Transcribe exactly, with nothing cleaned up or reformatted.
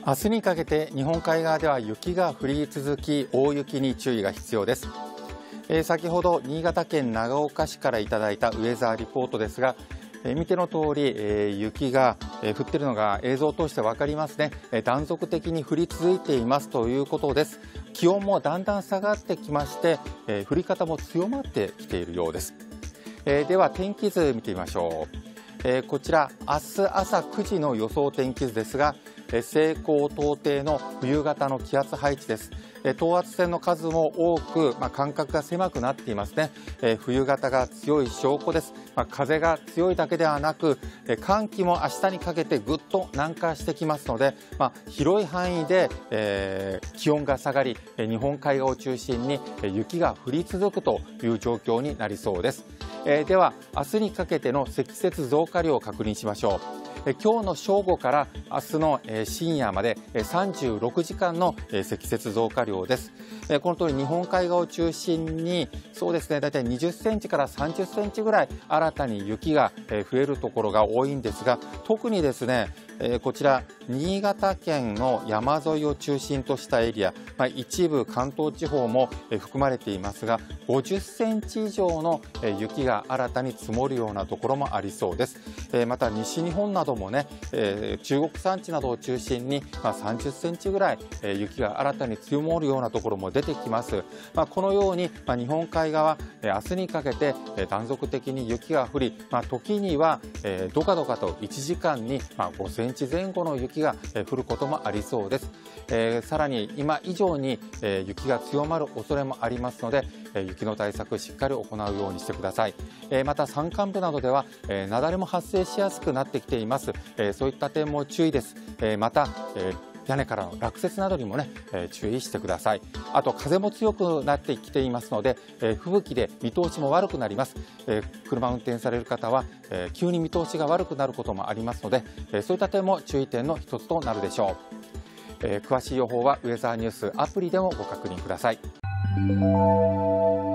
明日にかけて日本海側では雪が降り続き、大雪に注意が必要です。えー、先ほど新潟県長岡市からいただいたウェザーリポートですが、えー、見ての通り、えー、雪が、えー、降っているのが映像を通して分かりますね。えー、断続的に降り続いていますということです。気温もだんだん下がってきまして、えー、降り方も強まってきているようです。えー、では天気図見てみましょう。えー、こちら明日朝くじの予想天気図ですが、西高東低の冬型の気圧配置です。等圧線の数も多く、まあ、間隔が狭くなっていますね。えー、冬型が強い証拠です。まあ、風が強いだけではなく、えー、寒気も明日にかけてぐっと南下してきますので、まあ、広い範囲で、えー、気温が下がり、日本海側を中心に雪が降り続くという状況になりそうです。えー、では明日にかけての積雪増加量を確認しましょう。今日の正午から明日の深夜までさんじゅうろくじかんの積雪増加量です。この通り日本海側を中心にそうですね、だいたいにじゅっセンチからさんじゅっセンチぐらい新たに雪が増えるところが多いんですが、特にですねこちら新潟県の山沿いを中心としたエリア、まあ、一部関東地方も含まれていますが、ごじゅっセンチ以上の雪が新たに積もるようなところもありそうです。また西日本などもね、中国山地などを中心にさんじゅっセンチぐらい雪が新たに積もるようなところも出てきます。まあ、このように日本海側明日にかけて断続的に雪が降り、まあ、時にはどかどかといちじかんにごセンチ前後の雪が降ることもありそうです。えー、さらに今以上に雪が強まる恐れもありますので、雪の対策しっかり行うようにしてください。また山間部などでは雪崩も発生しやすくなってきています。そういった点も注意です。また屋根からの落雪などにもね、えー、注意してください。あと風も強くなってきていますので、えー、吹雪で見通しも悪くなります。えー、車運転される方は、えー、急に見通しが悪くなることもありますので、えー、そういった点も注意点の一つとなるでしょう。えー、詳しい予報はウェザーニュースアプリでもご確認ください。